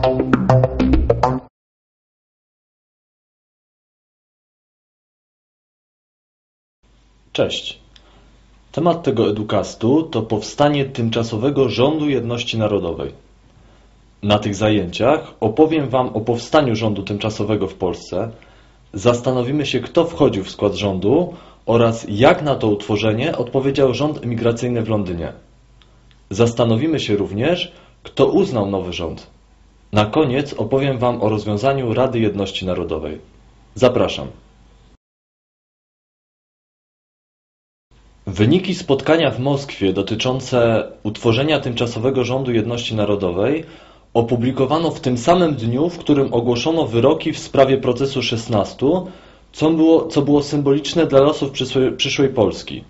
Cześć. Temat tego educastu to powstanie tymczasowego rządu jedności narodowej. Na tych zajęciach opowiem Wam o powstaniu rządu tymczasowego w Polsce, zastanowimy się, kto wchodził w skład rządu oraz jak na to utworzenie odpowiedział rząd emigracyjny w Londynie. Zastanowimy się również, kto uznał nowy rząd. Na koniec opowiem Wam o rozwiązaniu Rady Jedności Narodowej. Zapraszam. Wyniki spotkania w Moskwie dotyczące utworzenia tymczasowego rządu jedności narodowej opublikowano w tym samym dniu, w którym ogłoszono wyroki w sprawie procesu 16, co było symboliczne dla losów przyszłej Polski.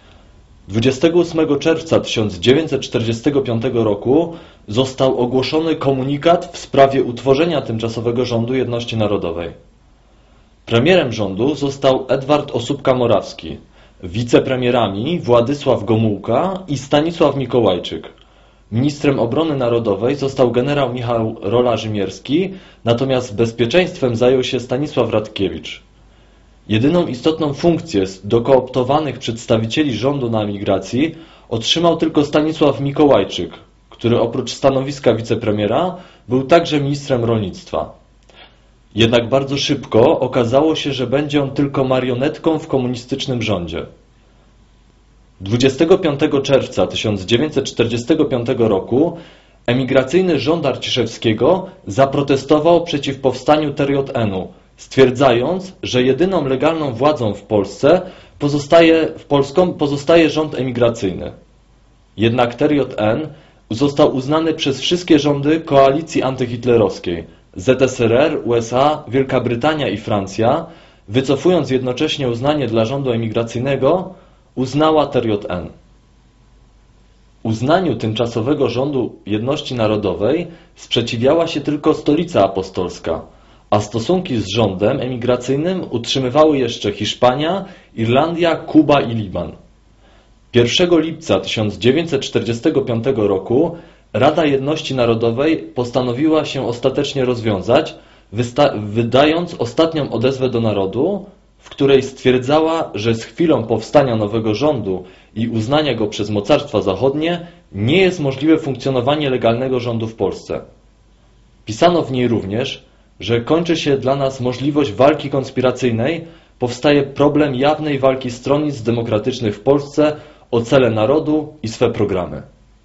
28 czerwca 1945 roku został ogłoszony komunikat w sprawie utworzenia tymczasowego rządu jedności narodowej. Premierem rządu został Edward Osóbka-Morawski, wicepremierami Władysław Gomułka i Stanisław Mikołajczyk. Ministrem obrony narodowej został generał Michał Rola-Rzymierski, natomiast bezpieczeństwem zajął się Stanisław Radkiewicz. Jedyną istotną funkcję dokooptowanych przedstawicieli rządu na emigracji otrzymał tylko Stanisław Mikołajczyk, który oprócz stanowiska wicepremiera był także ministrem rolnictwa. Jednak bardzo szybko okazało się, że będzie on tylko marionetką w komunistycznym rządzie. 25 czerwca 1945 roku emigracyjny rząd Arciszewskiego zaprotestował przeciw powstaniu TJN-u, stwierdzając, że jedyną legalną władzą w Polsce pozostaje rząd emigracyjny. Jednak TJN został uznany przez wszystkie rządy koalicji antyhitlerowskiej, ZSRR, USA, Wielka Brytania i Francja, wycofując jednocześnie uznanie dla rządu emigracyjnego, uznała TJN. Uznaniu tymczasowego rządu jedności narodowej sprzeciwiała się tylko Stolica Apostolska, a stosunki z rządem emigracyjnym utrzymywały jeszcze Hiszpania, Irlandia, Kuba i Liban. 1 lipca 1945 roku Rada Jedności Narodowej postanowiła się ostatecznie rozwiązać, wydając ostatnią odezwę do narodu, w której stwierdzała, że z chwilą powstania nowego rządu i uznania go przez mocarstwa zachodnie nie jest możliwe funkcjonowanie legalnego rządu w Polsce. Pisano w niej również, że kończy się dla nas możliwość walki konspiracyjnej, powstaje problem jawnej walki stronnictw demokratycznych w Polsce o cele narodu i swe programy.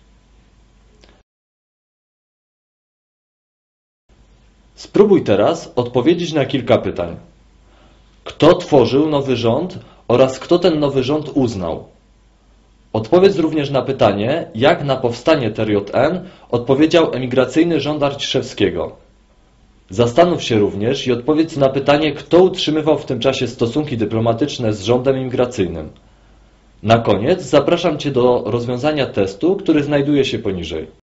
Spróbuj teraz odpowiedzieć na kilka pytań. Kto tworzył nowy rząd oraz kto ten nowy rząd uznał? Odpowiedz również na pytanie, jak na powstanie TJN odpowiedział emigracyjny rząd Arciszewskiego. Zastanów się również i odpowiedz na pytanie, kto utrzymywał w tym czasie stosunki dyplomatyczne z rządem emigracyjnym. Na koniec zapraszam Cię do rozwiązania testu, który znajduje się poniżej.